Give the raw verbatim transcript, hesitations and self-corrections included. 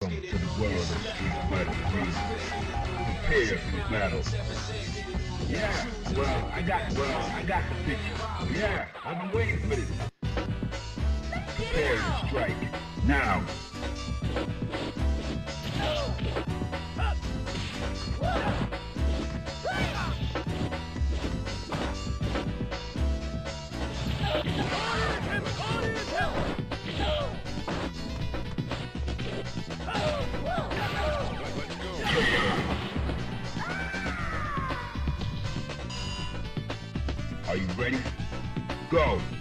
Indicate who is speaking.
Speaker 1: Welcome to the world of Street Fighter three. Prepare for battle. Yeah, well, I got, well, I got the picture. Yeah, I've been waiting for this. Prepare to strike. Now. Are you ready? Go!